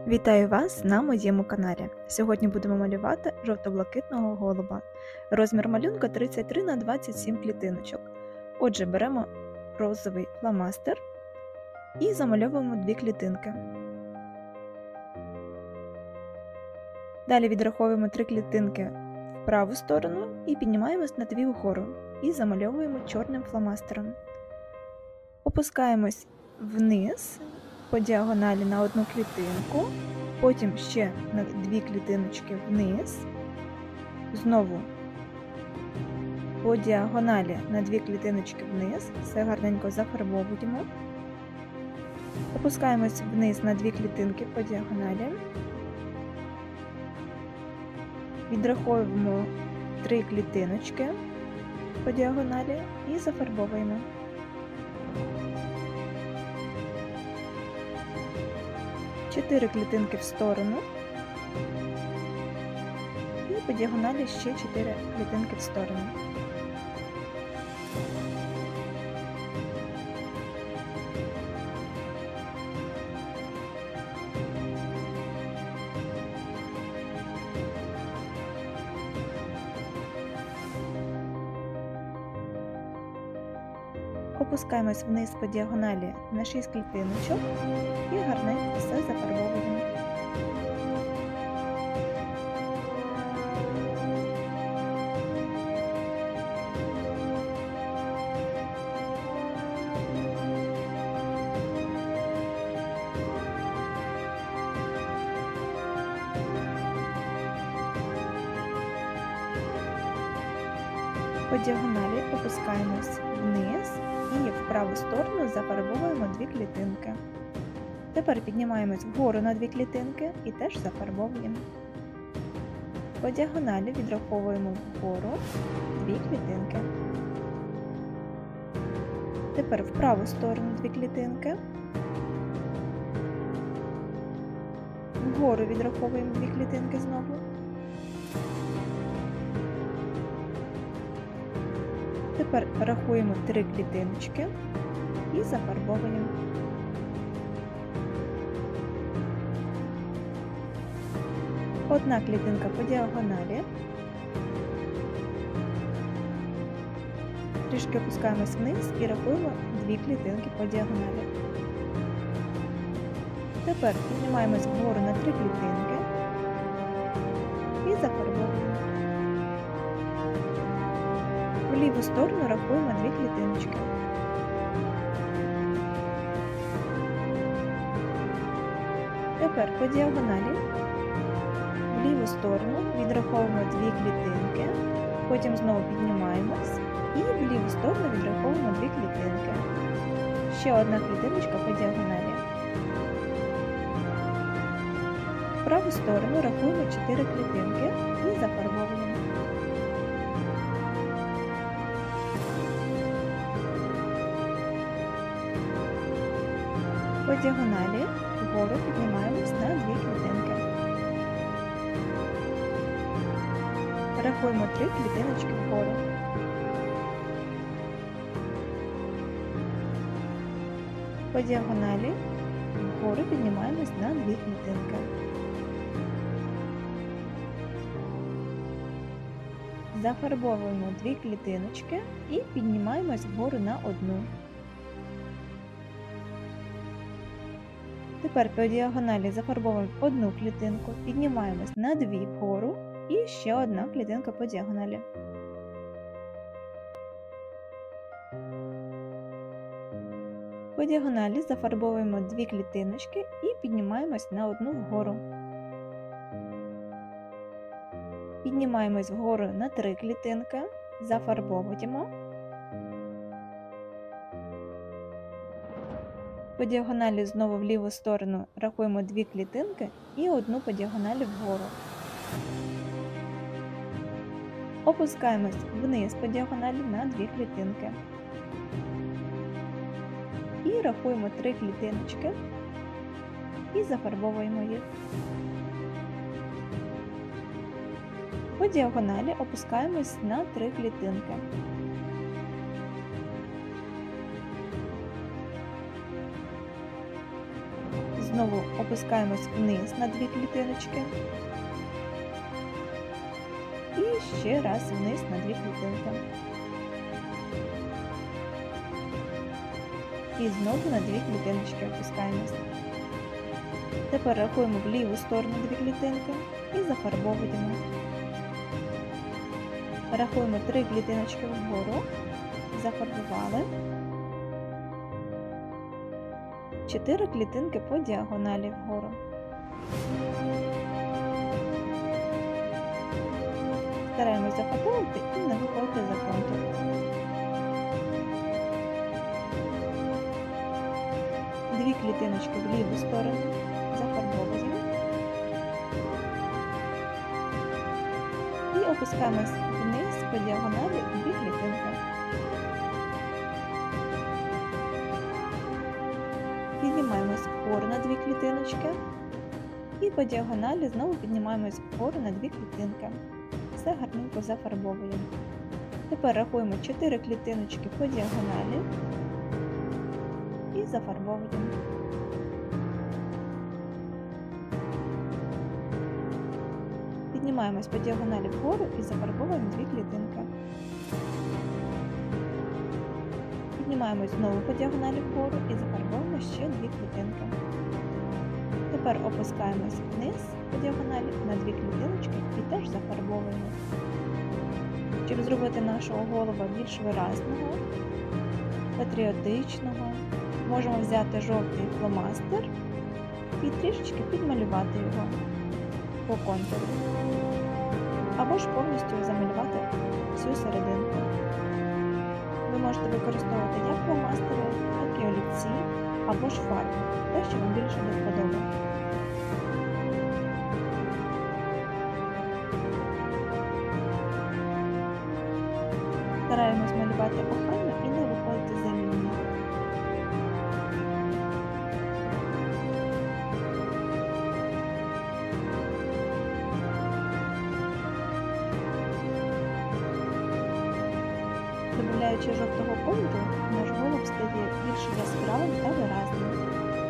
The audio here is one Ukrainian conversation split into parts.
Вітаю вас на моєму каналі. Сьогодні будемо малювати жовто-блакитного голуба. Розмір малюнка 33 на 27 клітиночок. Отже, беремо розовий фломастер і замальовуємо 2 клітинки. Далі відраховуємо 3 клітинки в праву сторону і піднімаємось на 2 вгору і замальовуємо чорним фломастером. Опускаємось вниз по діагоналі на 1 клітинку, потім ще на 2 клітиночки вниз, знову по діагоналі на 2 клітиночки вниз, все гарненько зафарбовуємо, опускаємось вниз на 2 клітинки по діагоналі, відраховуємо 3 клітиночки по діагоналі і зафарбовуємо. Чотири клітинки в сторону і по діагоналі ще 4 клітинки в сторону. Опускаємось вниз по діагоналі на 6 клітиночок і гарненько все зафарбовуємо. По діагоналі опускаємось вниз і в праву сторону зафарбовуємо 2 клітинки. Тепер піднімаємось вгору на 2 клітинки і теж зафарбовуємо. По діагоналі відраховуємо вгору 2 клітинки. Тепер в праву сторону 2 клітинки. Вгору відраховуємо 2 клітинки знову. Тепер рахуємо 3 клітиночки і зафарбовуємо. Одна клітинка по діагоналі. Трішки опускаємось вниз і рахуємо 2 клітинки по діагоналі. Тепер піднімаємось вгору на 3 клітинки і зафарбовуємо. В ліву сторону рахуємо 2 клітиночки. Тепер по діагоналі в ліву сторону відраховуємо 2 клітинки, потім знову піднімаємось і в ліву сторону відраховуємо 2 клітинки. Ще одна клітиночка по діагоналі. В праву сторону рахуємо 4 клітинки і зафарбовуємо. По діагоналі вгору піднімаємось на 2 клітинки. Рахуємо 3 клітиночки вгору. По діагоналі вгору піднімаємось на 2 клітинки. Зафарбовуємо 2 клітиночки і піднімаємось вгору на 1. Тепер по діагоналі зафарбовуємо 1 клітинку, піднімаємось на 2 вгору і ще одна клітинка по діагоналі. По діагоналі зафарбовуємо 2 клітиночки і піднімаємось на 1 вгору. Піднімаємось вгору на 3 клітинки, зафарбовуємо. По діагоналі знову в ліву сторону рахуємо 2 клітинки і 1 по діагоналі вгору. Опускаємось вниз по діагоналі на 2 клітинки. І рахуємо 3 клітиночки і зафарбовуємо їх. По діагоналі опускаємось на 3 клітинки. Знову опускаємось вниз на 2 клітиночки. І ще раз вниз на 2 клітинки. І знову на 2 клітиночки опускаємось. Тепер рахуємо в ліву сторону 2 клітинки і зафарбовуємо. Рахуємо 3 клітиночки вгору, зафарбували. 4 клітинки по діагоналі вгору. Стараємось зафарбовувати і не виходити за контур. Дві клітиночки в ліву сторону зафарбовуємо. І опускаємось вниз по діагоналі 2 клітинки. Піднімаємось вгору на 2 клітиночки. І по діагоналі знову піднімаємось вгору на 2 клітинки. Все гарненько зафарбовуємо. Тепер рахуємо 4 клітиночки по діагоналі і зафарбовуємо. Піднімаємось по діагоналі вгору і зафарбовуємо 2 клітинки. Піднімаємось знову по діагоналі вгору і зафарбовуємо ще 2 клітинки. Тепер опускаємось вниз по діагоналі на 2 клітиночки і теж зафарбовуємо. Щоб зробити нашого голуба більш виразного, патріотичного, можемо взяти жовтий фломастер і трішечки підмалювати його по контуру. Або ж повністю замалювати всю серединку. Ви можете використовувати як фломастери, так і олівці, або ж фарби, те, що вам більше до вподоби. Стараємось малювати охайно і не виходити за лінію. Додаючи жовтого кольору, наш голуб стає більш яскравим та виразним.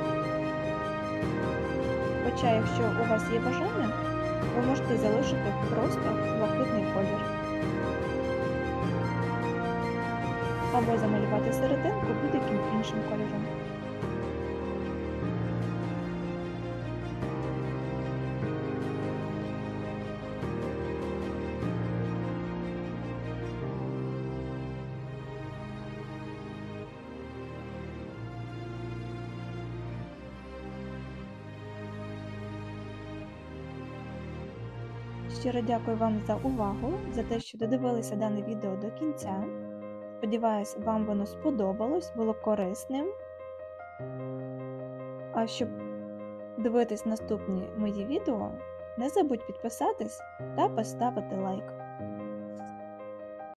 Хоча, якщо у вас є бажання, ви можете залишити просто блакитний колір. Або замалювати серединку будь-яким іншим кольором. Щиро дякую вам за увагу, за те, що додивилися дане відео до кінця. Сподіваюсь, вам воно сподобалось, було корисним. А щоб дивитись наступні мої відео, не забудь підписатись та поставити лайк.